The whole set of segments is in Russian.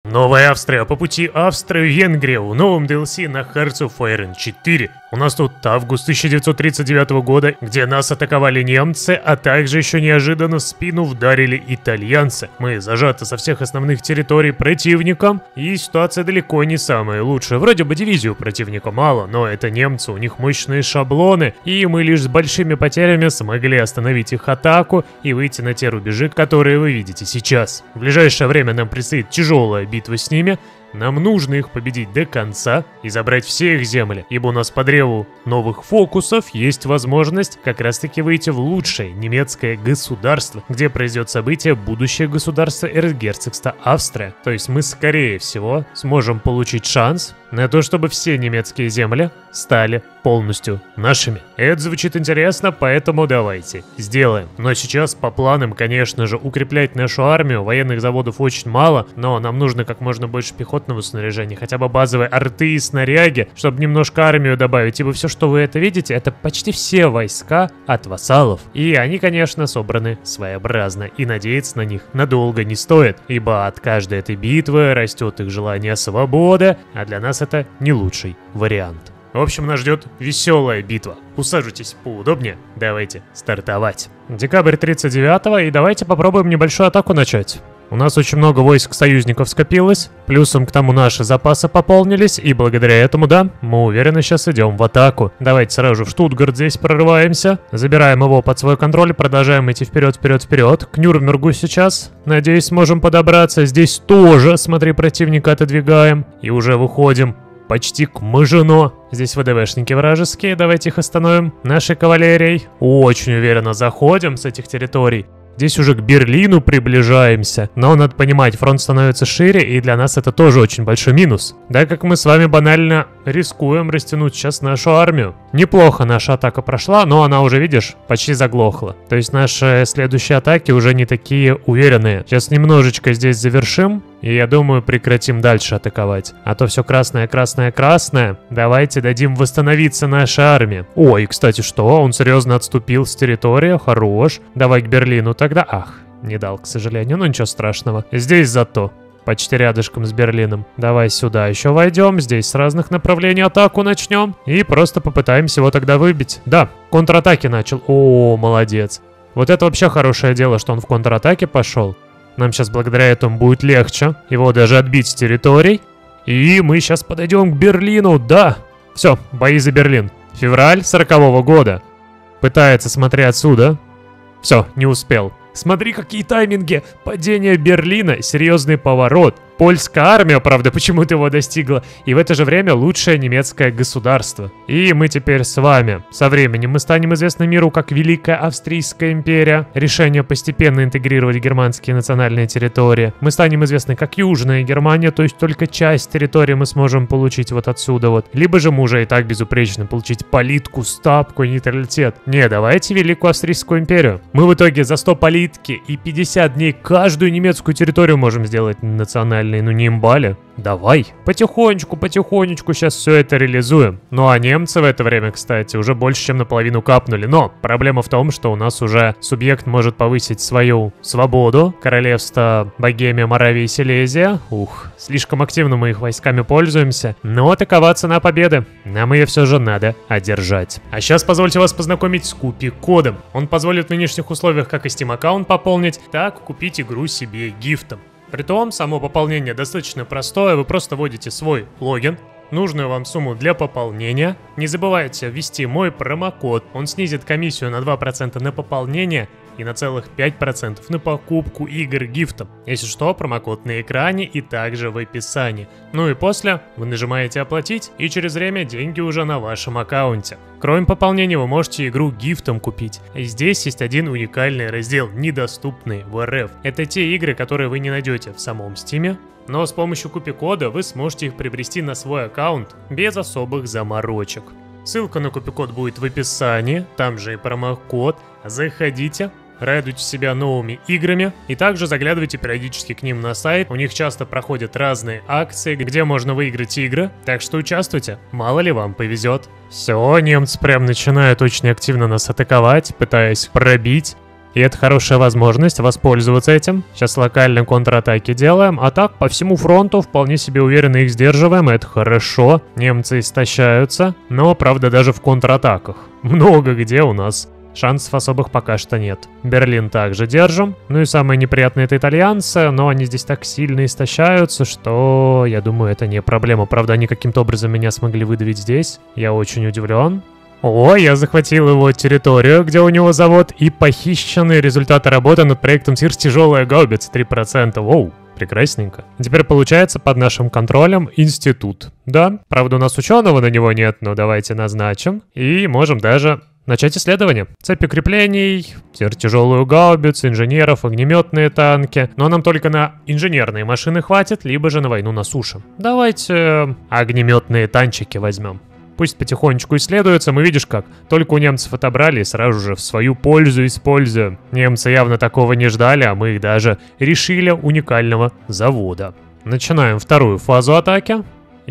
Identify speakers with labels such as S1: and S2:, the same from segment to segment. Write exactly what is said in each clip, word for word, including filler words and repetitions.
S1: Новая Австрия по пути Австро-Венгрия в новом ди эл си на Hearts of Iron четыре. У нас тут август тысяча девятьсот тридцать девятого года, где нас атаковали немцы, а также еще неожиданно в спину вдарили итальянцы. Мы зажаты со всех основных территорий противником, и ситуация далеко не самая лучшая. Вроде бы дивизию противника мало, но это немцы, у них мощные шаблоны, и мы лишь с большими потерями смогли остановить их атаку и выйти на те рубежи, которые вы видите сейчас. В ближайшее время нам предстоит тяжелая битва с ними. Нам нужно их победить до конца и забрать все их земли, ибо у нас по древу новых фокусов есть возможность как раз таки выйти в лучшее немецкое государство, где произойдет событие будущее государство Эрцгерцогства Австрия. То есть мы скорее всего сможем получить шанс на то, чтобы все немецкие земли стали полностью нашими. Это звучит интересно, поэтому давайте сделаем. Но сейчас по планам, конечно же, укреплять нашу армию. Военных заводов очень мало, но нам нужно как можно больше пехотного снаряжения, хотя бы базовые арты и снаряги, чтобы немножко армию добавить, ибо все, что вы это видите, это почти все войска от вассалов. И они, конечно, собраны своеобразно, и надеяться на них надолго не стоит, ибо от каждой этой битвы растет их желание свободы, а для нас это не лучший вариант. В общем, нас ждет веселая битва. Усаживайтесь поудобнее, давайте стартовать. Декабрь тридцать девятого, и давайте попробуем небольшую атаку начать. У нас очень много войск союзников скопилось, плюсом к тому наши запасы пополнились, и благодаря этому, да, мы уверенно сейчас идем в атаку. Давайте сразу же в Штутгарт здесь прорываемся, забираем его под свой контроль, продолжаем идти вперед, вперед, вперед. К Нюрнбергу сейчас, надеюсь, сможем подобраться. Здесь тоже, смотри, противника отодвигаем, и уже выходим почти к Мажино. Здесь ВДВшники вражеские, давайте их остановим нашей кавалерией. Очень уверенно заходим с этих территорий. Здесь уже к Берлину приближаемся, но надо понимать, фронт становится шире, и для нас это тоже очень большой минус. Так как мы с вами банально рискуем растянуть сейчас нашу армию. Неплохо наша атака прошла, но она уже, видишь, почти заглохла. То есть наши следующие атаки уже не такие уверенные. Сейчас немножечко здесь завершим, и я думаю, прекратим дальше атаковать. А то все красное, красное, красное. Давайте дадим восстановиться нашей армии. Ой, кстати, что? Он серьезно отступил с территории. Хорош. Давай к Берлину тогда. Ах, не дал, к сожалению. Ну ничего страшного. Здесь зато почти рядышком с Берлином. Давай сюда еще войдем. Здесь с разных направлений атаку начнем. И просто попытаемся его тогда выбить. Да, контратаки начал. О, молодец. Вот это вообще хорошее дело, что он в контратаке пошел. Нам сейчас благодаря этому будет легче его даже отбить с территорий. И мы сейчас подойдем к Берлину, да. Все, бои за Берлин. Февраль сорокового года. Пытается, смотри отсюда. Все, не успел. Смотри, какие тайминги. Падение Берлина, серьезный поворот. Польская армия, правда, почему-то его достигла. И в это же время лучшее немецкое государство. И мы теперь с вами. Со временем мы станем известны миру как Великая Австрийская империя. Решение постепенно интегрировать германские национальные территории. Мы станем известны как Южная Германия, то есть только часть территории мы сможем получить вот отсюда вот. Либо же мы уже и так безупречно получить политку, стапку, нейтралитет. Не, давайте Великую Австрийскую империю. Мы в итоге за сто политки и пятьдесят дней каждую немецкую территорию можем сделать национальной. Ну не имбали. Давай. Потихонечку, потихонечку сейчас все это реализуем. Ну а немцы в это время, кстати, уже больше, чем наполовину капнули. Но проблема в том, что у нас уже субъект может повысить свою свободу. Королевство Богемия, Моравия и Силезия. Ух, слишком активно мы их войсками пользуемся. Но такова цена победы. Нам ее все же надо одержать. А сейчас позвольте вас познакомить с Купи-кодом. Он позволит в нынешних условиях как и Steam аккаунт пополнить, так купить игру себе гифтом. Притом, само пополнение достаточно простое, вы просто вводите свой логин, нужную вам сумму для пополнения. Не забывайте ввести мой промокод, он снизит комиссию на два процента на пополнение и на целых пять процентов на покупку игр гифтом. Если что, промокод на экране и также в описании. Ну и после вы нажимаете оплатить, и через время деньги уже на вашем аккаунте. Кроме пополнения вы можете игру гифтом купить. И здесь есть один уникальный раздел, недоступный в эр эф. Это те игры, которые вы не найдете в самом Стиме, но с помощью купи-кода вы сможете их приобрести на свой аккаунт без особых заморочек. Ссылка на купи-код будет в описании, там же и промокод. Заходите, радуйте себя новыми играми и также заглядывайте периодически к ним на сайт. У них часто проходят разные акции, где можно выиграть игры, так что участвуйте, мало ли вам повезет. Все, немцы прям начинают очень активно нас атаковать, пытаясь пробить. И это хорошая возможность воспользоваться этим. Сейчас локальные контратаки делаем, а так по всему фронту вполне себе уверенно их сдерживаем, это хорошо. Немцы истощаются, но, правда, даже в контратаках. Много где у нас шансов особых пока что нет. Берлин также держим. Ну и самое неприятное — это итальянцы, но они здесь так сильно истощаются, что, я думаю, это не проблема. Правда, они каким-то образом меня смогли выдавить здесь. Я очень удивлен. О, я захватил его территорию, где у него завод, и похищены результаты работы над проектом Сирс тяжелая гаубица, три процента. Воу, прекрасненько. Теперь получается под нашим контролем институт. Да, правда, у нас ученого на него нет, но давайте назначим. И можем даже начать исследование. Цепь укреплений, тяжелую гаубицу, инженеров, огнеметные танки. Но нам только на инженерные машины хватит, либо же на войну на суше. Давайте огнеметные танчики возьмем. Пусть потихонечку исследуется, мы видишь как. Только у немцев отобрали и сразу же в свою пользу используем. Немцы явно такого не ждали, а мы их даже решили уникального завода. Начинаем вторую фазу атаки.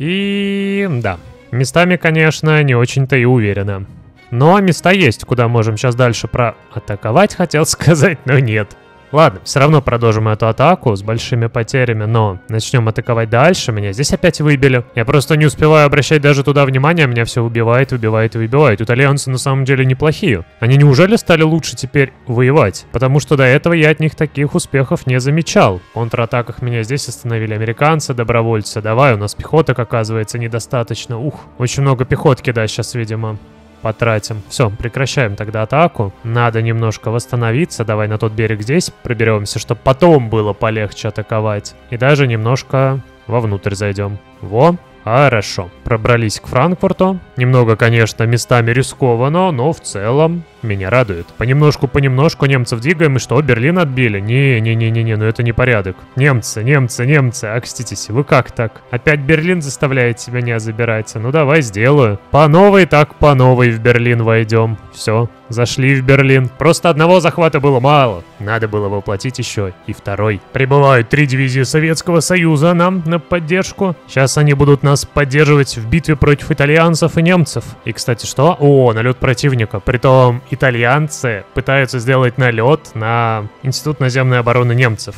S1: И да, местами, конечно, не очень-то и уверенно. Но места есть, куда можем сейчас дальше проатаковать, хотел сказать, но нет. Ладно, все равно продолжим эту атаку с большими потерями, но начнем атаковать дальше. Меня здесь опять выбили. Я просто не успеваю обращать даже туда внимание, меня все убивает, убивает и выбивает. Итальянцы на самом деле неплохие. Они неужели стали лучше теперь воевать? Потому что до этого я от них таких успехов не замечал. В контратаках меня здесь остановили американцы, добровольцы. Давай, у нас пехоток оказывается недостаточно. Ух, очень много пехотки, да, сейчас, видимо, потратим. Все, прекращаем тогда атаку. Надо немножко восстановиться. Давай на тот берег здесь проберемся, чтобы потом было полегче атаковать. И даже немножко вовнутрь зайдем. Во, хорошо. Пробрались к Франкфурту. Немного, конечно, местами рискованно, но в целом меня радует. Понемножку-понемножку немцев двигаем, и что, Берлин отбили? Не-не-не-не-не, ну это не порядок. Немцы, немцы, немцы, окститесь, вы как так? Опять Берлин заставляете меня забирать? Ну давай сделаю. По новой так по новой в Берлин войдем. Все, зашли в Берлин. Просто одного захвата было мало. Надо было воплотить еще и второй. Прибывают три дивизии Советского Союза нам на поддержку. Сейчас они будут нас поддерживать в битве против итальянцев и немцев. И, кстати, что? О, налет противника. Притом итальянцы пытаются сделать налет на Институт наземной обороны немцев.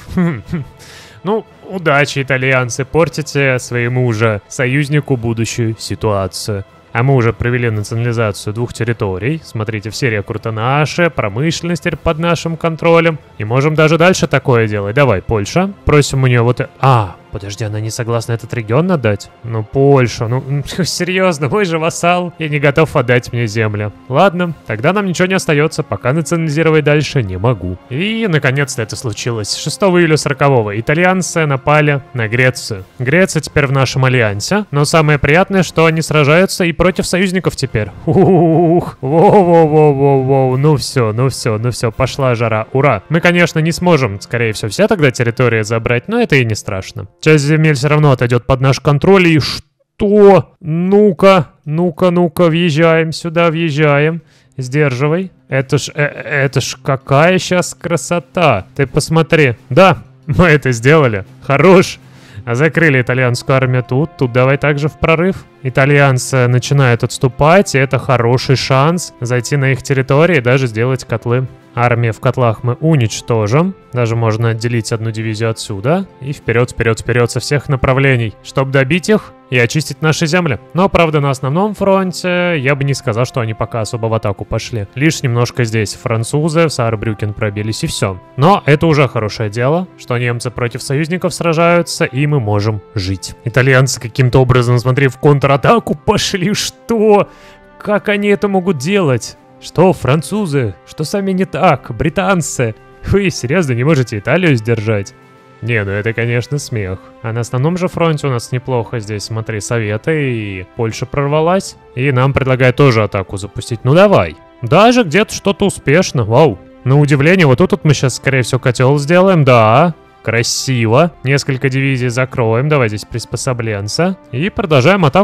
S1: Ну, удачи, итальянцы, портите своему уже союзнику будущую ситуацию. А мы уже провели национализацию двух территорий. Смотрите, все рекруты наши, промышленность под нашим контролем. И можем даже дальше такое делать. Давай, Польша. Просим у нее вот... А, подожди, она не согласна этот регион отдать? Ну, Польша, ну, серьезно, мой же вассал и не готов отдать мне землю. Ладно, тогда нам ничего не остается, пока национализировать дальше не могу. И, наконец-то, это случилось. шестого июля сорокового итальянцы напали на Грецию. Греция теперь в нашем альянсе, но самое приятное, что они сражаются и против союзников теперь. Ух, воу-воу-воу-воу-воу, ну все, ну все, ну все, пошла жара, ура. Мы, конечно, не сможем, скорее всего, все тогда территории забрать, но это и не страшно. Часть земель все равно отойдет под наш контроль, и что? Ну-ка, ну-ка, ну-ка, въезжаем сюда, въезжаем. Сдерживай. Это ж, э, это ж какая сейчас красота. Ты посмотри. Да, мы это сделали. Хорош. А закрыли итальянскую армию тут. Тут давай также в прорыв. Итальянцы начинают отступать, и это хороший шанс зайти на их территории и даже сделать котлы. Армию в котлах мы уничтожим. Даже можно отделить одну дивизию отсюда. И вперед, вперед, вперед со всех направлений, чтобы добить их и очистить наши земли. Но, правда, на основном фронте я бы не сказал, что они пока особо в атаку пошли. Лишь немножко здесь французы в Саарбрюкен пробились, и все. Но это уже хорошее дело, что немцы против союзников сражаются, и мы можем жить. Итальянцы каким-то образом, смотри, в контратаку пошли. Что? Как они это могут делать? Что, французы? Что с вами не так? Британцы? Вы серьезно не можете Италию сдержать? Не, ну это, конечно, смех. А на основном же фронте у нас неплохо здесь, смотри, Советы, и Польша прорвалась. И нам предлагают тоже атаку запустить. Ну давай. Даже где-то что-то успешно, вау. На удивление, вот тут вот мы сейчас, скорее всего, котел сделаем, да. Красиво. Несколько дивизий закроем, давай здесь приспособленца. И продолжаем атаку.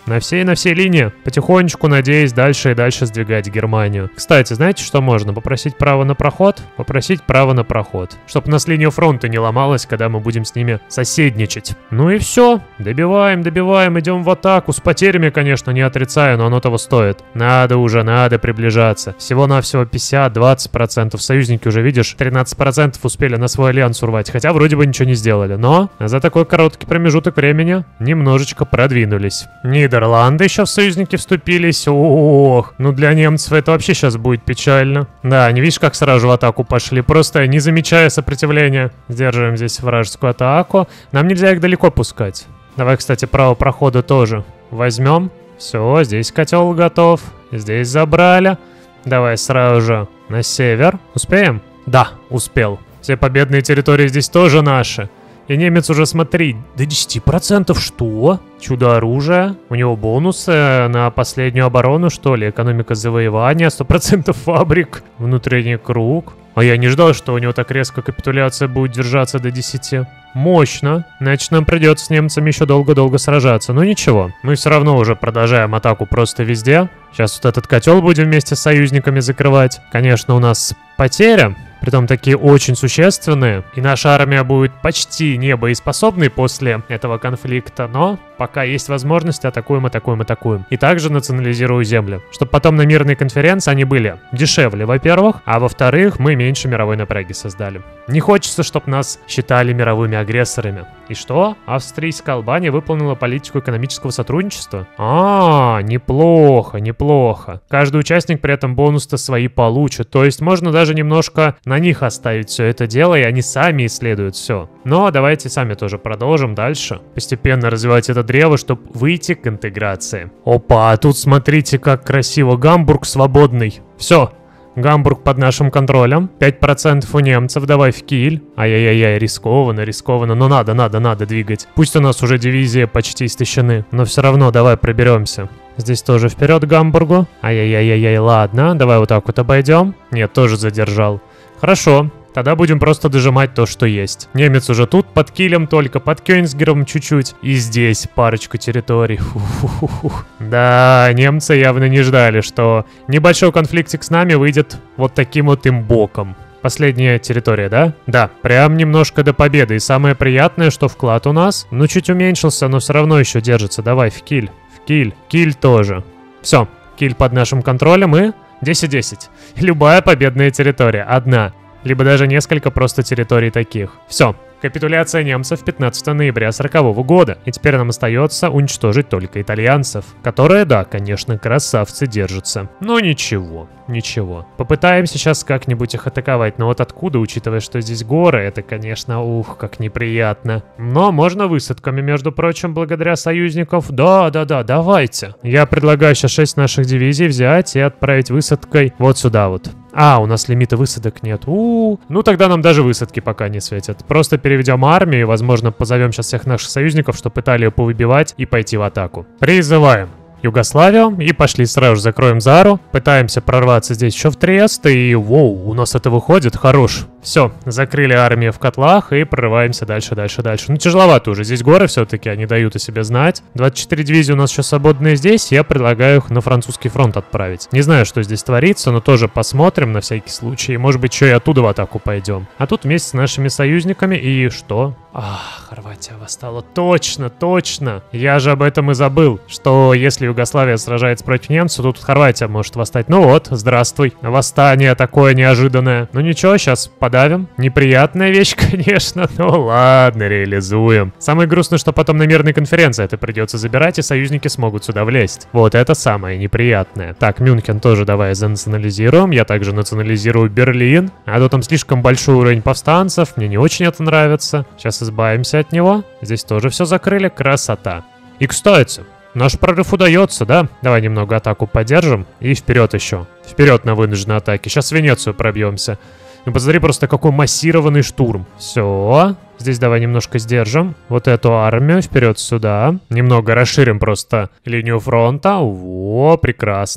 S1: На всей, на всей линии. Потихонечку, надеюсь, дальше и дальше сдвигать Германию. Кстати, знаете, что можно? Попросить право на проход? Попросить право на проход. Чтобы у нас линия фронта не ломалась, когда мы будем с ними соседничать. Ну и все. Добиваем, добиваем, идем в атаку. С потерями, конечно, не отрицаю, но оно того стоит. Надо уже, надо приближаться. Всего-навсего пятьдесят-двадцать процентов. Союзники уже, видишь, тринадцать процентов успели на свой альянс урвать. Хотя вроде бы ничего не сделали. Но за такой короткий промежуток времени немножечко продвинулись. Нидерланды еще в союзники вступились. Ох, ну для немцев это вообще сейчас будет печально. Да, не видишь, как сразу в атаку пошли. Просто не замечая сопротивления. Сдерживаем здесь вражескую атаку. Нам нельзя их далеко пускать. Давай, кстати, право прохода тоже возьмем. Все, здесь котел готов. Здесь забрали. Давай сразу же на север. Успеем? Да, успел. Все победные территории здесь тоже наши. И немец уже, смотри, до десяти процентов. Что? Чудо-оружие. У него бонусы на последнюю оборону, что ли? Экономика завоевания, сто процентов фабрик. Внутренний круг. А я не ждал, что у него так резко капитуляция будет держаться до десяти. Мощно. Значит, нам придется с немцами еще долго-долго сражаться. Но ничего, мы все равно уже продолжаем атаку просто везде. Сейчас вот этот котел будем вместе с союзниками закрывать. Конечно, у нас потеря. Притом такие очень существенные. И наша армия будет почти небоеспособной после этого конфликта. Но пока есть возможность, атакуем, атакуем, атакуем. И также национализирую земли. Чтобы потом на мирной конференции они были дешевле, во-первых. А во-вторых, мы меньше мировой напряги создали. Не хочется, чтобы нас считали мировыми агрессорами. И что? Австрийская Албания выполнила политику экономического сотрудничества? А, неплохо, неплохо. Каждый участник при этом бонус-то свои получит. То есть можно даже немножко на них оставить все это дело, и они сами исследуют все. Но давайте сами тоже продолжим дальше. Постепенно развивать это древо, чтобы выйти к интеграции. Опа, а тут смотрите, как красиво. Гамбург свободный. Все. Гамбург под нашим контролем. пять процентов у немцев. Давай в Киль. Ай-яй-яй, рискованно, рискованно. Но надо, надо, надо двигать. Пусть у нас уже дивизии почти истощены. Но все равно давай проберемся. Здесь тоже вперед к Гамбургу. Ай-яй-яй-яй, ладно. Давай вот так вот обойдем. Нет, тоже задержал. Хорошо. Тогда будем просто дожимать то, что есть. Немец уже тут под Килем только, под Кёнигсбергом чуть-чуть. И здесь парочку территорий. Фу-фу-фу-фу. Да, немцы явно не ждали, что небольшой конфликтик с нами выйдет вот таким вот им боком. Последняя территория, да? Да, прям немножко до победы. И самое приятное, что вклад у нас, ну, чуть уменьшился, но все равно еще держится. Давай, в Киль. В Киль. Киль тоже. Все, Киль под нашим контролем и десять десять. Любая победная территория. Одна. Либо даже несколько просто территорий таких. Все. Капитуляция немцев пятнадцатого ноября сорокового года. И теперь нам остается уничтожить только итальянцев. Которые, да, конечно, красавцы держатся. Но ничего, ничего. Попытаемся сейчас как-нибудь их атаковать. Но вот откуда, учитывая, что здесь горы, это, конечно, ух, как неприятно. Но можно высадками, между прочим, благодаря союзников. Да-да-да, давайте. Я предлагаю сейчас шесть наших дивизий взять и отправить высадкой вот сюда вот. А, у нас лимита высадок нет. У-у-у. Ну тогда нам даже высадки пока не светят. Просто переведем армию и, возможно, позовем сейчас всех наших союзников, чтобы Италию повыбивать и пойти в атаку. Призываем Югославию и пошли сразу же закроем Зару. Пытаемся прорваться здесь еще в Триест. И воу, у нас это выходит. Хорош. Все, закрыли армию в котлах и прорываемся дальше, дальше, дальше. Ну, тяжеловато уже. Здесь горы все-таки, они дают о себе знать. двадцать четыре дивизии у нас еще свободные здесь. Я предлагаю их на французский фронт отправить. Не знаю, что здесь творится, но тоже посмотрим на всякий случай. Может быть, что и оттуда в атаку пойдем. А тут вместе с нашими союзниками. И что? Ах, Хорватия восстала. Точно, точно. Я же об этом и забыл, что если Югославия сражается против немцев, тут Хорватия может восстать. Ну вот, здравствуй. Восстание такое неожиданное. Ну ничего, сейчас подавим. Неприятная вещь, конечно, но ладно, реализуем. Самое грустное, что потом на мирной конференции это придется забирать, и союзники смогут сюда влезть. Вот это самое неприятное. Так, Мюнхен тоже давай занационализируем. Я также национализирую Берлин. А то там слишком большой уровень повстанцев. Мне не очень это нравится. Сейчас избавимся от него. Здесь тоже все закрыли. Красота. И, кстати, наш прорыв удается, да? Давай немного атаку поддержим. И вперед еще. Вперед на вынужденной атаке. Сейчас Венецию пробьемся. Ну, посмотри, просто какой массированный штурм. Все. Здесь давай немножко сдержим. Вот эту армию вперед сюда. Немного расширим просто линию фронта. Во, прекрасно.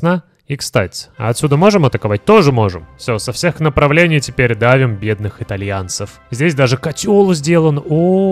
S1: И, кстати, а отсюда можем атаковать? Тоже можем. Все, со всех направлений теперь давим бедных итальянцев. Здесь даже котел сделан.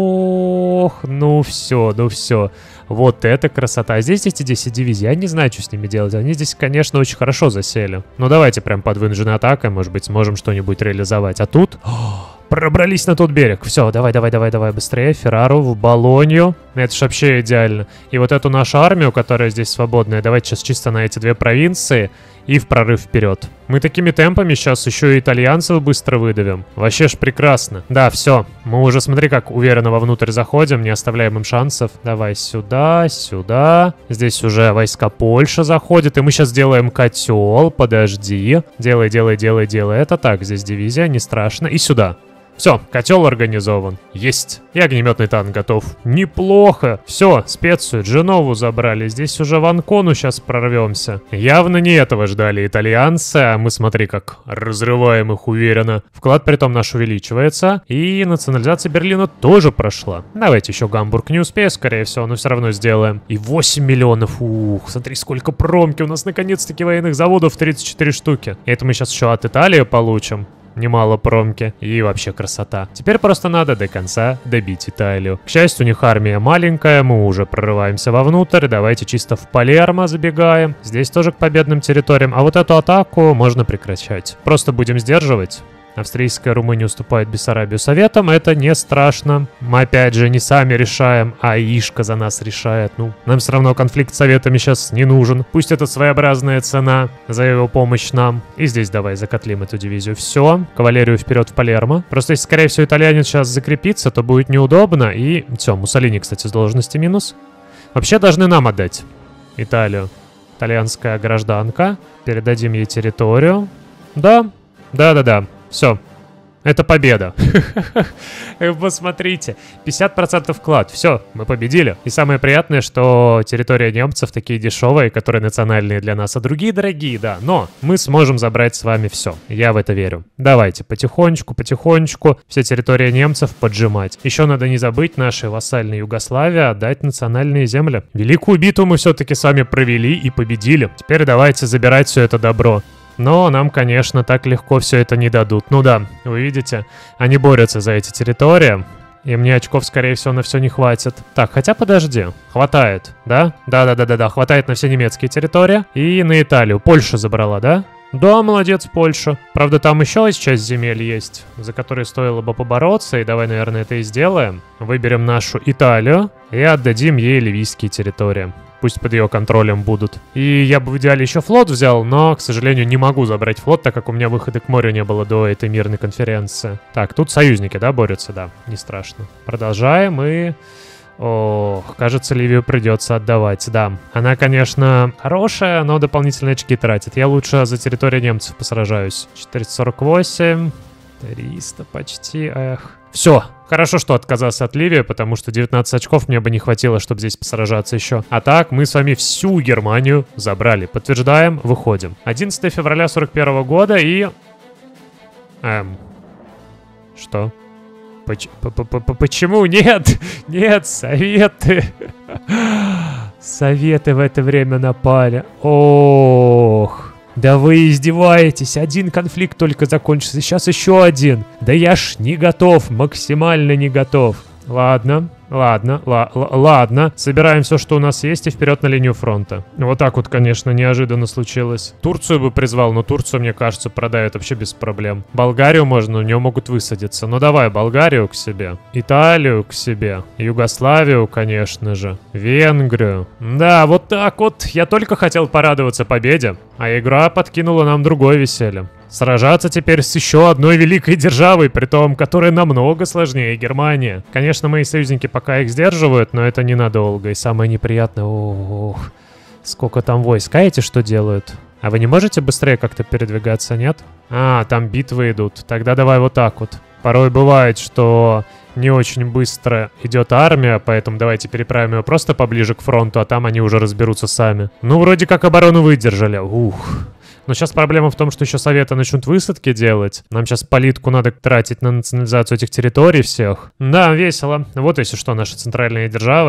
S1: Ох, ну все, ну все. Вот это красота. А здесь эти десять дивизий, я не знаю, что с ними делать. Они здесь, конечно, очень хорошо засели. Ну давайте прям под вынужденной атакой, может быть, сможем что-нибудь реализовать. А тут... Пробрались на тот берег. Все, давай, давай, давай, давай, быстрее. Феррару в Болонью. Это ж вообще идеально. И вот эту нашу армию, которая здесь свободная, давайте сейчас чисто на эти две провинции и в прорыв вперед. Мы такими темпами сейчас еще и итальянцев быстро выдавим. Вообще ж прекрасно. Да, все. Мы уже, смотри, как уверенно вовнутрь заходим, не оставляем им шансов. Давай сюда, сюда. Здесь уже войска Польши заходят, и мы сейчас делаем котел. Подожди. Делай, делай, делай, делай. Это так, здесь дивизия, не страшно. И сюда. Все, котел организован. Есть. И огнеметный танк готов. Неплохо. Все, специю Дженову забрали. Здесь уже в Анкону сейчас прорвемся. Явно не этого ждали итальянцы, а мы, смотри, как разрываем их уверенно. Вклад притом наш увеличивается. И национализация Берлина тоже прошла. Давайте еще Гамбург не успею, скорее всего, но все равно сделаем. И восемь миллионов. Ух, смотри, сколько промки. У нас наконец-таки военных заводов тридцать четыре штуки. И это мы сейчас еще от Италии получим. Немало промки. И вообще красота. Теперь просто надо до конца добить Италию. К счастью, у них армия маленькая, мы уже прорываемся вовнутрь. Давайте чисто в Палермо забегаем. Здесь тоже к победным территориям. А вот эту атаку можно прекращать. Просто будем сдерживать. Австрийская Румыния уступает Бессарабию Советам. Это не страшно. Мы опять же не сами решаем, а Ишка за нас решает. Ну, нам все равно конфликт с Советами сейчас не нужен. Пусть это своеобразная цена за его помощь нам. И здесь давай закотлим эту дивизию. Все, кавалерию вперед в Палермо. Просто если, скорее всего, итальянец сейчас закрепится, то будет неудобно. И все, Муссолини, кстати, с должности минус. Вообще должны нам отдать Италию. Итальянская гражданка. Передадим ей территорию. Да, да-да-да. Все. Это победа. Посмотрите. пятьдесят процентов вклад. Все, мы победили. И самое приятное, что территория немцев такие дешевые, которые национальные для нас, а другие дорогие, да. Но мы сможем забрать с вами все. Я в это верю. Давайте потихонечку, потихонечку все территории немцев поджимать. Еще надо не забыть нашей вассальной Югославии отдать национальные земли. Великую битву мы все-таки с вами провели и победили. Теперь давайте забирать все это добро. Но нам, конечно, так легко все это не дадут. Ну да, вы видите, они борются за эти территории. И мне очков, скорее всего, на все не хватит. Так, хотя подожди. Хватает, да? Да-да-да-да-да, хватает на все немецкие территории. И на Италию. Польша забрала, да? Да, молодец, Польша. Правда, там еще часть земель есть, за которые стоило бы побороться. И давай, наверное, это и сделаем. Выберем нашу Италию и отдадим ей ливийские территории. Пусть под ее контролем будут. И я бы в идеале еще флот взял, но, к сожалению, не могу забрать флот, так как у меня выхода к морю не было до этой мирной конференции. Так, тут союзники, да, борются? Да, не страшно. Продолжаем и... Ох, кажется, Ливию придется отдавать, да. Она, конечно, хорошая, но дополнительные очки тратит. Я лучше за территорию немцев посражаюсь. четыреста сорок восемь... триста почти, эх. Все, хорошо, что отказался от Ливии, потому что девятнадцать очков мне бы не хватило, чтобы здесь посражаться еще. А так, мы с вами всю Германию забрали. Подтверждаем, выходим. одиннадцатого февраля сорок первого года и... Эм... Что? Поч- Почему? Нет! Нет, Советы! Советы в это время напали. Ох... Да вы издеваетесь, один конфликт только закончился, сейчас еще один. Да я ж не готов, максимально не готов. Ладно, ладно, ла ладно. Собираем все, что у нас есть, и вперед на линию фронта. Вот так вот, конечно, неожиданно случилось. Турцию бы призвал, но Турцию, мне кажется, продают вообще без проблем. Болгарию можно, у нее могут высадиться. Ну давай, Болгарию к себе. Италию к себе. Югославию, конечно же. Венгрию. Да, вот так вот. Я только хотел порадоваться победе, а игра подкинула нам другое веселье. Сражаться теперь с еще одной великой державой, притом, которая намного сложнее Германии. Конечно, мои союзники пока их сдерживают, но это ненадолго. И самое неприятное... Ох, сколько там войск. А эти что делают? А вы не можете быстрее как-то передвигаться, нет? А, там битвы идут. Тогда давай вот так вот. Порой бывает, что не очень быстро идет армия, поэтому давайте переправим ее просто поближе к фронту, а там они уже разберутся сами. Ну, вроде как оборону выдержали. Ух... Но сейчас проблема в том, что еще Советы начнут высадки делать. Нам сейчас политику надо тратить на национализацию этих территорий всех. Да, весело. Вот если что, наши центральные державы.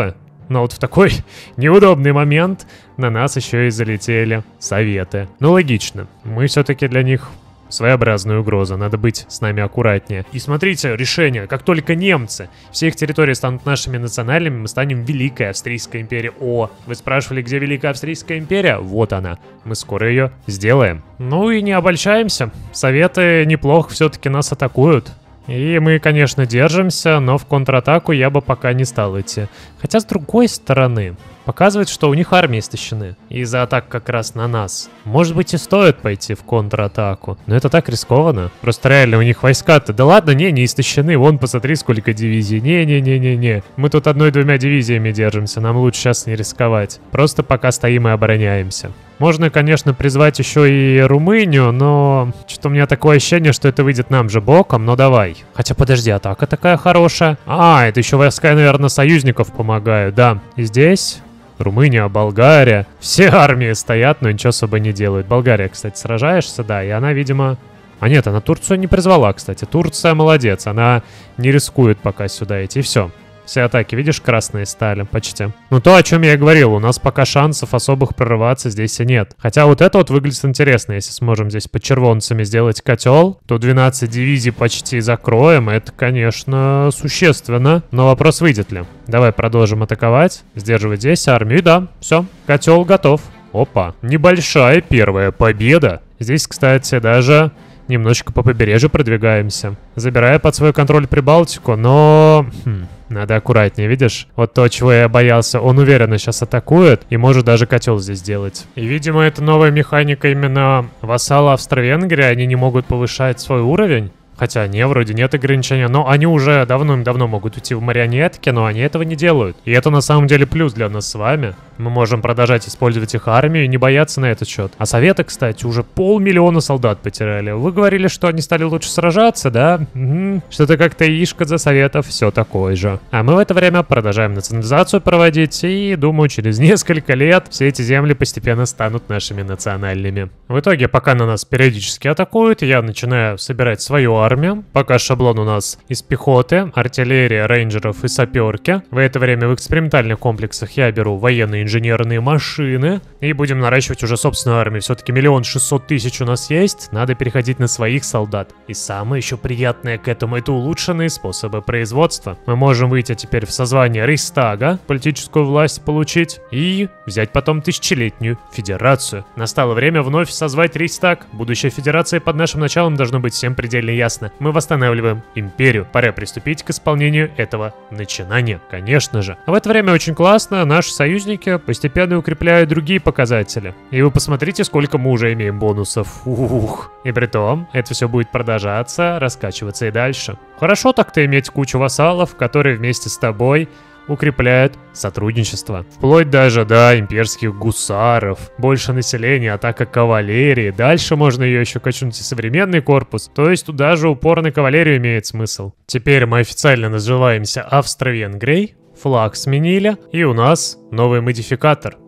S1: Но вот в такой неудобный момент на нас еще и залетели советы. Ну, логично. Мы все-таки для них своеобразная угроза, надо быть с нами аккуратнее. И смотрите, решение. Как только немцы, все их территории станут нашими национальными, мы станем Великой Австрийской империей. О, вы спрашивали, где Великая Австрийская империя? Вот она. Мы скоро ее сделаем. Ну и не обольщаемся. Советы неплохо все-таки нас атакуют. И мы, конечно, держимся, но в контратаку я бы пока не стал идти. Хотя, с другой стороны, показывает, что у них армии истощены. Из-за атак как раз на нас. Может быть, и стоит пойти в контратаку. Но это так рискованно. Просто реально у них войска-то... Да ладно, не, не истощены. Вон, посмотри, сколько дивизий. Не-не-не-не-не. Мы тут одной-двумя дивизиями держимся. Нам лучше сейчас не рисковать. Просто пока стоим и обороняемся. Можно, конечно, призвать еще и Румынию, но что-то у меня такое ощущение, что это выйдет нам же боком, но давай. Хотя, подожди, атака такая хорошая. А, это еще войска, наверное, союзников помогают, да. И здесь Румыния, Болгария. Все армии стоят, но ничего особо не делают. Болгария, кстати, сражаешься, да, и она, видимо... А нет, она Турцию не призвала, кстати. Турция молодец, она не рискует пока сюда идти, все. Все атаки, видишь, красные стали почти. Ну то, о чем я и говорил, у нас пока шансов особых прорываться здесь и нет. Хотя вот это вот выглядит интересно, если сможем здесь под червонцами сделать котел, то двенадцать дивизий почти закроем, это, конечно, существенно. Но вопрос, выйдет ли. Давай продолжим атаковать, сдерживать здесь армию, и да, все, котел готов. Опа, небольшая первая победа. Здесь, кстати, даже... Немножечко по побережью продвигаемся, забирая под свой контроль Прибалтику, но... Хм, надо аккуратнее, видишь? Вот то, чего я боялся, он уверенно сейчас атакует и может даже котел здесь сделать. И, видимо, это новая механика именно вассала Австро-Венгрии, они не могут повышать свой уровень. Хотя не, вроде нет ограничения, но они уже давным-давно могут уйти в марионетки, но они этого не делают. И это на самом деле плюс для нас с вами. Мы можем продолжать использовать их армию и не бояться на этот счет. А Советы, кстати, уже полмиллиона солдат потеряли. Вы говорили, что они стали лучше сражаться, да? Угу. Что-то как-то яишко за Советов, все такое же. А мы в это время продолжаем национализацию проводить, и, думаю, через несколько лет все эти земли постепенно станут нашими национальными. В итоге, пока на нас периодически атакуют, я начинаю собирать свою армию. Армия. Пока шаблон у нас из пехоты, артиллерия, рейнджеров и саперки. В это время в экспериментальных комплексах я беру военные инженерные машины. И будем наращивать уже собственную армию. Все-таки миллион шестьсот тысяч у нас есть. Надо переходить на своих солдат. И самое еще приятное к этому — это улучшенные способы производства. Мы можем выйти теперь в созвание Рейхстага, политическую власть получить, и взять потом тысячелетнюю федерацию. Настало время вновь созвать Рейхстаг. Будущее федерации под нашим началом должно быть всем предельно ясно. Мы восстанавливаем империю. Пора приступить к исполнению этого начинания, конечно же. А в это время очень классно наши союзники постепенно укрепляют другие показатели. И вы посмотрите, сколько мы уже имеем бонусов. Ух. И при том, это все будет продолжаться, раскачиваться и дальше. Хорошо так-то иметь кучу вассалов, которые вместе с тобой укрепляют сотрудничество. Вплоть даже до имперских гусаров. Больше населения, атака кавалерии. Дальше можно ее еще качнуть и современный корпус. То есть тут даже упор на кавалерию имеет смысл. Теперь мы официально называемся Австро-Венгрией. Флаг сменили. И у нас новый модификатор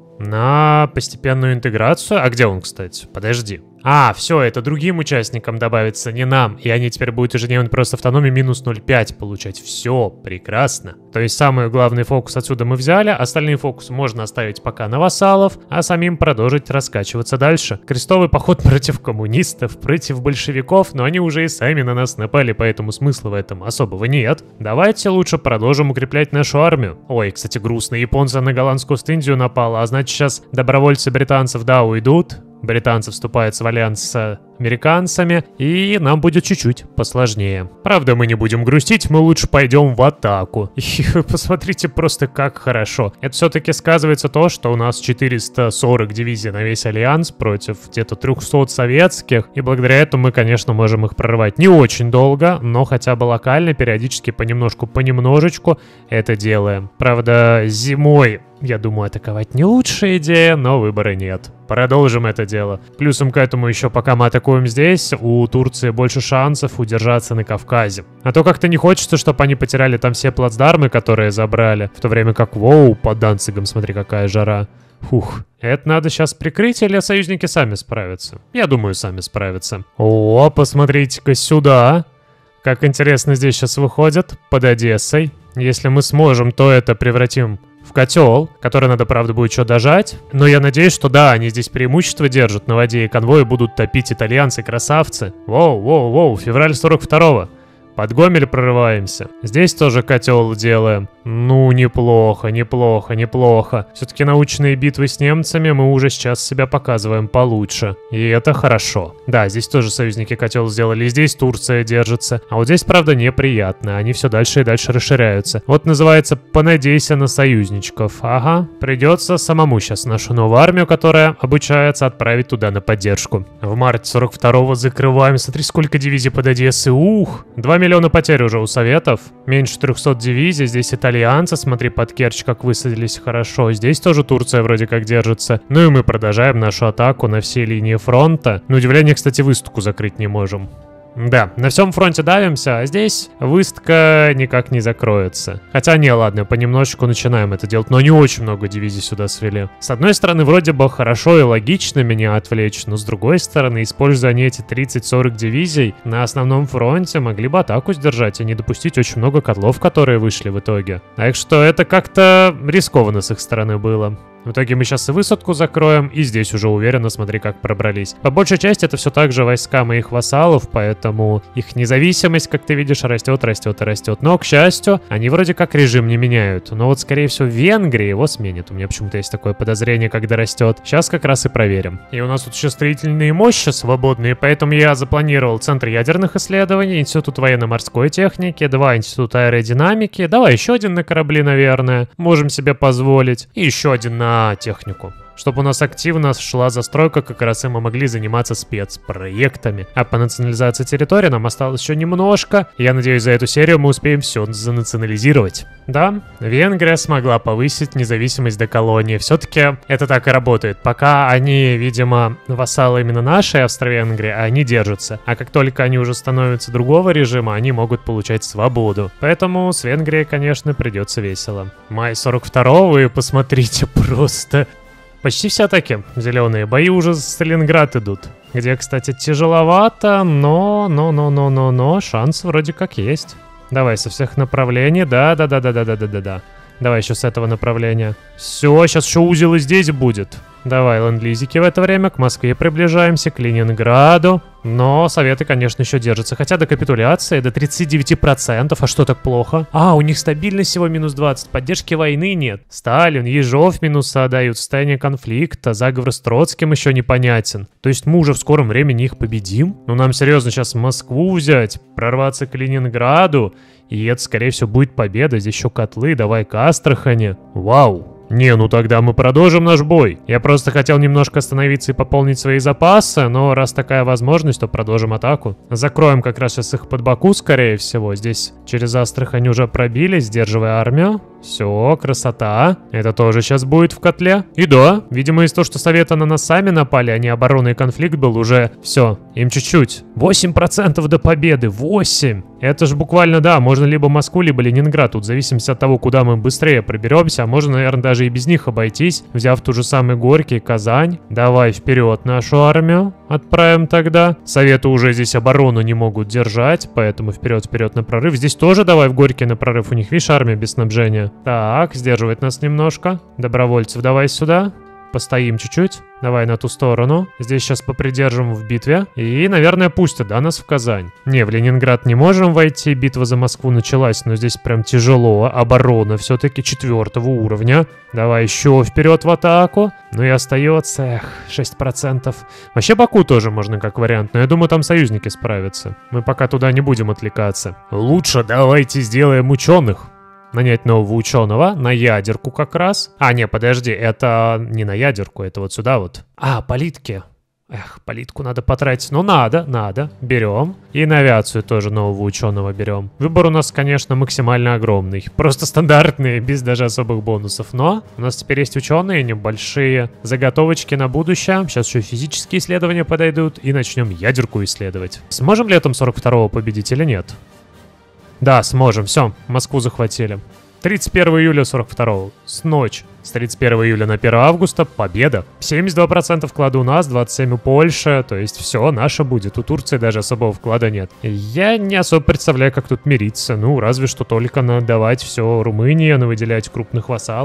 S1: на постепенную интеграцию. А где он, кстати? Подожди. А, все, это другим участникам добавится, не нам. И они теперь будут ежедневно просто автономии минус ноль целых пять десятых получать. Все, прекрасно. То есть самый главный фокус отсюда мы взяли. Остальные фокусы можно оставить пока на вассалов, а самим продолжить раскачиваться дальше. Крестовый поход против коммунистов, против большевиков, но они уже и сами на нас напали, поэтому смысла в этом особого нет. Давайте лучше продолжим укреплять нашу армию. Ой, кстати, грустно. Японцы на голландскую Ост-Индию напало, а значит сейчас добровольцы британцев, да, уйдут. Британцы вступают в альянс с американцами, и нам будет чуть-чуть посложнее. Правда, мы не будем грустить, мы лучше пойдем в атаку. И посмотрите просто, как хорошо. Это все-таки сказывается то, что у нас четыреста сорок дивизий на весь альянс против где-то трехсот советских, и благодаря этому мы, конечно, можем их прорывать не очень долго, но хотя бы локально, периодически понемножку, понемножечку это делаем. Правда, зимой, я думаю, атаковать не лучшая идея, но выбора нет. Продолжим это дело. Плюсом к этому еще, пока мы атакуем здесь, у Турции больше шансов удержаться на Кавказе. А то как-то не хочется, чтобы они потеряли там все плацдармы, которые забрали. В то время как, воу, под Данцигом, смотри, какая жара. Фух, это надо сейчас прикрыть, или союзники сами справятся? Я думаю, сами справятся. О, посмотрите-ка сюда. Как интересно здесь сейчас выходит, под Одессой. Если мы сможем, то это превратим в котел, который надо, правда, будет еще дожать. Но я надеюсь, что да, они здесь преимущество держат на воде, и конвои будут топить итальянцы-красавцы. Воу, воу, воу, февраль сорок второго. Под Гомель прорываемся. Здесь тоже котел делаем. Ну, неплохо, неплохо, неплохо. Все-таки научные битвы с немцами мы уже сейчас себя показываем получше. И это хорошо. Да, здесь тоже союзники котел сделали. Здесь Турция держится. А вот здесь, правда, неприятно. Они все дальше и дальше расширяются. Вот называется «Понадейся на союзничков». Ага, придется самому сейчас нашу новую армию, которая обучается, отправить туда на поддержку. В марте сорок второго закрываем. Смотри, сколько дивизий под Одессой. Ух, два миллиона потерь уже у Советов. Меньше трехсот дивизий. Здесь итальянцы, смотри, под Керчь как высадились хорошо. Здесь тоже Турция вроде как держится. Ну и мы продолжаем нашу атаку на всей линии фронта. На удивление, кстати, выставку закрыть не можем. Да, на всем фронте давимся, а здесь выставка никак не закроется. Хотя не, ладно, понемножечку начинаем это делать, но не очень много дивизий сюда свели. С одной стороны, вроде бы хорошо и логично меня отвлечь, но с другой стороны, используя они эти тридцать-сорок дивизий, на основном фронте могли бы атаку сдержать и не допустить очень много котлов, которые вышли в итоге. Так что это как-то рискованно с их стороны было. В итоге мы сейчас и высадку закроем, и здесь уже уверенно, смотри, как пробрались. По большей части это все так же войска моих вассалов, поэтому их независимость, как ты видишь, растет, растет и растет. Но, к счастью, они вроде как режим не меняют. Но вот, скорее всего, Венгрия его сменит. У меня почему-то есть такое подозрение, когда растет. Сейчас как раз и проверим. И у нас тут еще строительные мощи свободные, поэтому я запланировал Центр ядерных исследований, Институт военно-морской техники, два Института аэродинамики. Давай еще один на корабли, наверное. Можем себе позволить. И еще один на технику. Чтобы у нас активно шла застройка, как раз и мы могли заниматься спецпроектами. А по национализации территории нам осталось еще немножко. Я надеюсь, за эту серию мы успеем все занационализировать. Да, Венгрия смогла повысить независимость до колонии. Все-таки это так и работает. Пока они, видимо, вассалы именно нашей Австро-Венгрии, они держатся. А как только они уже становятся другого режима, они могут получать свободу. Поэтому с Венгрией, конечно, придется весело. Май сорок второго, и посмотрите, просто... Почти все атаки зеленые. Бои уже за Сталинград идут. Где, кстати, тяжеловато, но, но, но, но, но, но, шанс вроде как есть. Давай со всех направлений. Да, да, да, да, да, да, да, да, да. Давай еще с этого направления. Все, сейчас еще узел и здесь будет. Давай, ленд-лизики в это время. К Москве приближаемся, к Ленинграду. Но Советы, конечно, еще держатся. Хотя до капитуляции, до тридцати девяти процентов. А что так плохо? А, у них стабильность всего минус двадцать. Поддержки войны нет. Сталин, Ежов минуса дают. Состояние конфликта. Заговор с Троцким еще непонятен. То есть мы уже в скором времени их победим? Ну нам серьезно сейчас Москву взять, прорваться к Ленинграду. И это, скорее всего, будет победа. Здесь еще котлы. Давай к Астрахани. Вау. Не, ну тогда мы продолжим наш бой. Я просто хотел немножко остановиться и пополнить свои запасы, но раз такая возможность, то продолжим атаку. Закроем как раз сейчас их под Баку, скорее всего. Здесь через Астрахань уже пробили, сдерживая армию. Все, красота. Это тоже сейчас будет в котле. И да, видимо, из-за того, что Советы на нас сами напали, а не оборонный конфликт был, уже все. Им чуть-чуть. восемь процентов до победы. восемь. Это же буквально, да, можно либо Москву, либо Ленинград. Тут в зависимости от того, куда мы быстрее проберемся. А можно, наверное, даже и без них обойтись, взяв ту же самую Горький, Казань. Давай вперед нашу армию отправим тогда. Советы уже здесь оборону не могут держать, поэтому вперед-вперед на прорыв. Здесь тоже давай в Горький на прорыв. У них, видишь, армия без снабжения. Так, сдерживает нас немножко. Добровольцев давай сюда. Постоим чуть-чуть. Давай на ту сторону. Здесь сейчас попридержим в битве. И, наверное, пустят, да, нас в Казань. Не, в Ленинград не можем войти. Битва за Москву началась, но здесь прям тяжело. Оборона все-таки четвертого уровня. Давай еще вперед в атаку. Ну и остается, эх, шесть процентов. Вообще Баку тоже можно как вариант, но я думаю, там союзники справятся. Мы пока туда не будем отвлекаться. Лучше давайте сделаем ученых. Нанять нового ученого на ядерку как раз. А, не, подожди, это не на ядерку, это вот сюда вот. А, политки. Эх, политку надо потратить. Ну, надо, надо. Берем. И на авиацию тоже нового ученого берем. Выбор у нас, конечно, максимально огромный. Просто стандартный, без даже особых бонусов. Но у нас теперь есть ученые, небольшие заготовочки на будущее. Сейчас еще физические исследования подойдут. И начнем ядерку исследовать. Сможем летом сорок второго победить или нет? Да, сможем. Все, Москву захватили. тридцать первого июля сорок второго. С ночи. С тридцать первого июля на первое августа победа. семьдесят два процента вклада у нас, двадцать семь процентов у Польши. То есть все, наше будет. У Турции даже особого вклада нет. Я не особо представляю, как тут мириться. Ну, разве что только надавать все Румынии, выделять крупных вассалов.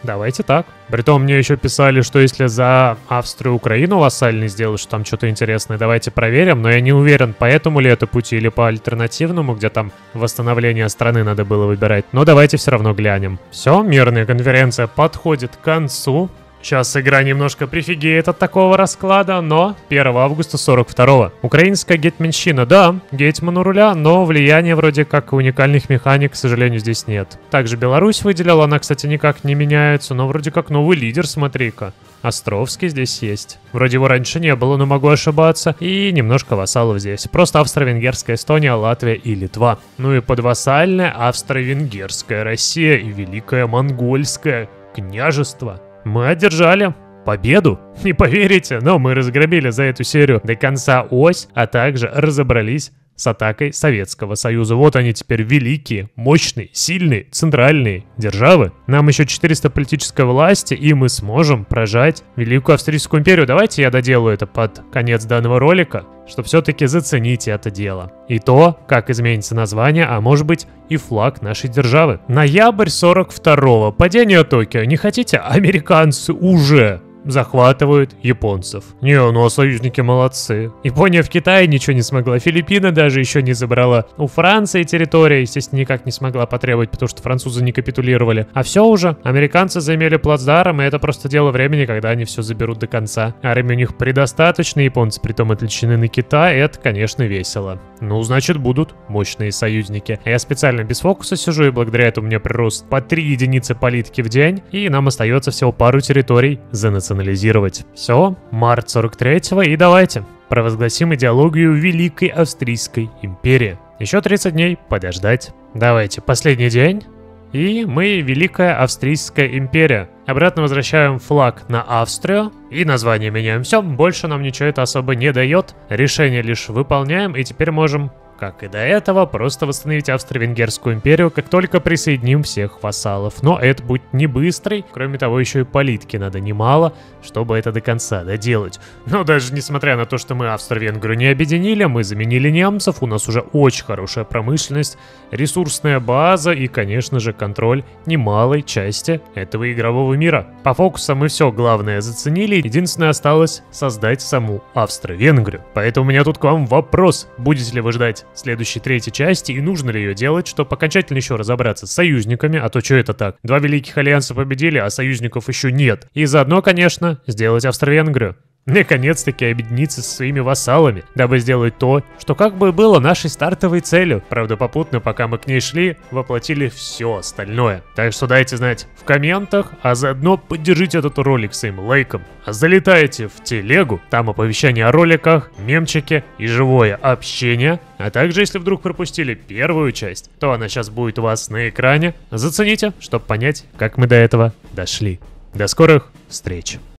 S1: Давайте так. Притом мне еще писали, что если за Австрию и Украину вассальный сделать, что там что-то интересное, давайте проверим, но я не уверен, по этому ли это пути или по альтернативному, где там восстановление страны надо было выбирать. Но давайте все равно глянем. Все, мирная конференция подходит к концу. Сейчас игра немножко прифигеет от такого расклада, но первого августа сорок второго. Украинская гетьманщина, да, гетьман у руля, но влияния вроде как и уникальных механик, к сожалению, здесь нет. Также Беларусь выделила, она, кстати, никак не меняется, но вроде как новый лидер, смотри-ка. Островский здесь есть. Вроде его раньше не было, но могу ошибаться. И немножко вассалов здесь. Просто Австро-Венгерская Эстония, Латвия и Литва. Ну и подвассальная Австро-Венгерская Россия и Великое Монгольское княжество. Мы одержали победу. Не поверите, но мы разгромили за эту серию до конца ось, а также разобрались с атакой Советского Союза. Вот они теперь великие, мощные, сильные, центральные державы. Нам еще четыреста политической власти, и мы сможем прожать Великую Австрийскую империю. Давайте я доделаю это под конец данного ролика, чтобы все-таки зацените это дело. И то, как изменится название, а может быть и флаг нашей державы. Ноябрь сорок второго. Падение Токио. Не хотите? Американцы уже захватывают японцев. Не, ну а союзники молодцы. Япония в Китае ничего не смогла. Филиппины даже еще не забрала. У Франции территория, естественно, никак не смогла потребовать, потому что французы не капитулировали. А все уже. Американцы заимели плацдарм, и это просто дело времени, когда они все заберут до конца. Армии у них предостаточно, японцы притом отличены на Китай. Это, конечно, весело. Ну, значит, будут мощные союзники. Я специально без фокуса сижу, и благодаря этому у меня прирост по три единицы политики в день, и нам остается всего пару территорий за национализацию. Анализировать. Все, март сорок третьего, и давайте провозгласим идеологию Великой Австрийской империи. Еще тридцать дней подождать. Давайте, последний день, и мы Великая Австрийская империя. Обратно возвращаем флаг на Австрию, и название меняем. Все, больше нам ничего это особо не дает. Решение лишь выполняем, и теперь можем, как и до этого, просто восстановить Австро-Венгерскую империю, как только присоединим всех вассалов. Но это будет не быстрый, кроме того, еще и политики надо немало, чтобы это до конца доделать. Но даже несмотря на то, что мы Австро-Венгрию не объединили, мы заменили немцев, у нас уже очень хорошая промышленность, ресурсная база и, конечно же, контроль немалой части этого игрового мира. По фокусам мы все главное заценили, единственное осталось создать саму Австро-Венгрию. Поэтому у меня тут к вам вопрос, будете ли вы ждать следующей третьей части, и нужно ли ее делать, чтобы окончательно еще разобраться с союзниками, а то что это так? Два великих альянса победили, а союзников еще нет. И заодно, конечно, сделать Австро-Венгрию. Наконец-таки объединиться со своими вассалами, дабы сделать то, что как бы было нашей стартовой целью. Правда, попутно, пока мы к ней шли, воплотили все остальное. Так что дайте знать в комментах, а заодно поддержите этот ролик своим лайком. А залетайте в телегу, там оповещания о роликах, мемчики и живое общение. А также, если вдруг пропустили первую часть, то она сейчас будет у вас на экране. Зацените, чтобы понять, как мы до этого дошли. До скорых встреч!